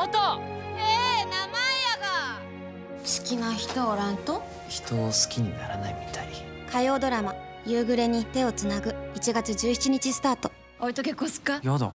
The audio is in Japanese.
こと名前やが。 好きな人おらんと人を好きにならないみたい。 火曜ドラマ「夕暮れに、手をつなぐ」1月17日スタート。 おいと結婚すっか。 やだ。